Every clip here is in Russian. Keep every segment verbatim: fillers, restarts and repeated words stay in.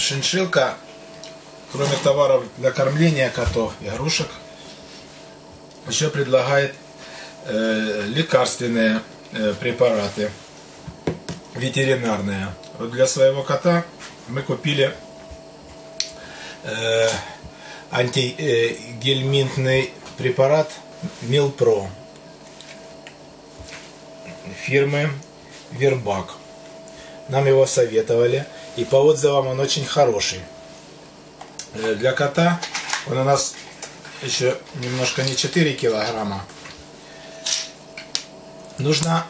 Шиншилка, кроме товаров для кормления котов, игрушек, еще предлагает э, лекарственные э, препараты, ветеринарные. Вот для своего кота мы купили э, антигельминтный препарат Милпро фирмы Вербак. Нам его советовали, и по отзывам он очень хороший. Для кота он у нас еще немножко не четыре килограмма. Нужно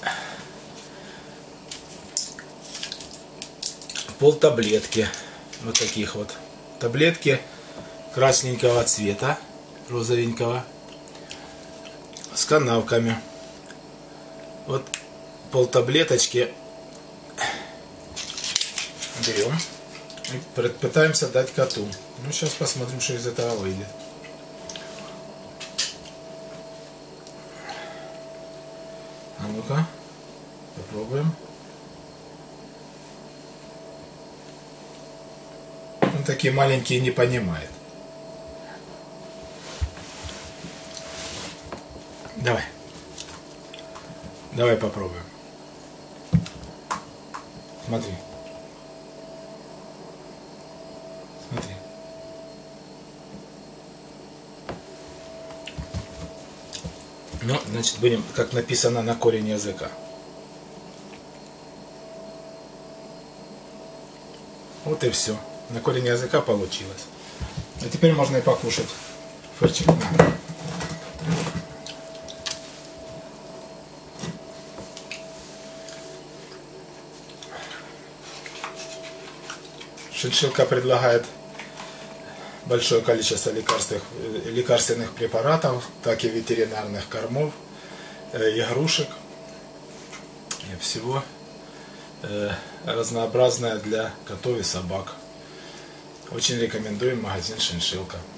пол таблетки, вот таких вот таблетки красненького цвета, розовенького, с канавками. Вот пол таблеточки берем и пытаемся дать коту. Ну, сейчас посмотрим, что из этого выйдет. А ну-ка, попробуем. Он такие маленькие не понимает. Давай. Давай попробуем. Смотри. Смотри. Ну, значит, будем, как написано на корень языка. Вот и все. На корень языка получилось. А теперь можно и покушать. Фырчик. Шиншилка предлагает большое количество лекарственных, лекарственных препаратов, так и ветеринарных кормов, игрушек и всего разнообразное для котов и собак. Очень рекомендуем магазин Шиншилка.